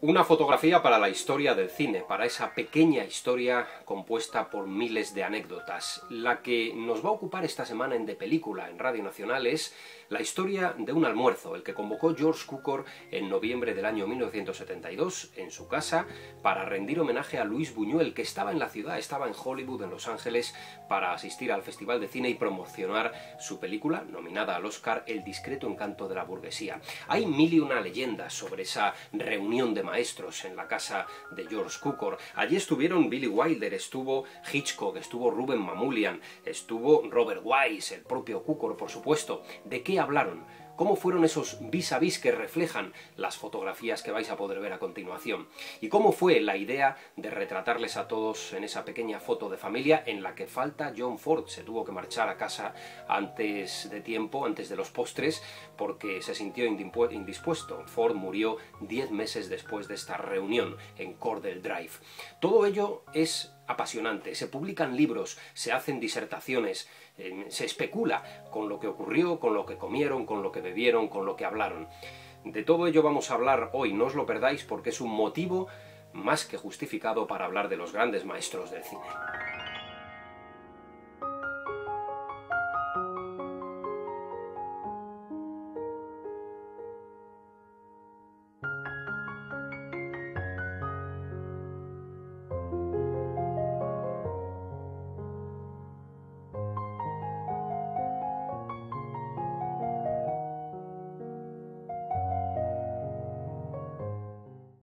Una fotografía para la historia del cine, para esa pequeña historia compuesta por miles de anécdotas. La que nos va a ocupar esta semana en De Película, en Radio Nacional, es la historia de un almuerzo, el que convocó George Cukor en noviembre del año 1972 en su casa para rendir homenaje a Luis Buñuel, que estaba en la ciudad, estaba en Hollywood, en Los Ángeles, para asistir al Festival de Cine y promocionar su película, nominada al Oscar, El discreto encanto de la burguesía. Hay mil y una leyendas sobre esa reunión de maestros en la casa de George Cukor. Allí estuvieron Billy Wilder, estuvo Hitchcock, estuvo Ruben Mamoulian, estuvo Robert Wise, el propio Cukor, por supuesto. ¿De qué hablaron? ¿Cómo fueron esos vis a vis que reflejan las fotografías que vais a poder ver a continuación? ¿Y cómo fue la idea de retratarles a todos en esa pequeña foto de familia en la que falta John Ford? Se tuvo que marchar a casa antes de tiempo, antes de los postres, porque se sintió indispuesto. Ford murió 10 meses después de esta reunión en Cordell Drive. Todo ello es apasionante, se publican libros, se hacen disertaciones, se especula con lo que ocurrió, con lo que comieron, con lo que bebieron, con lo que hablaron. De todo ello vamos a hablar hoy, no os lo perdáis porque es un motivo más que justificado para hablar de los grandes maestros del cine.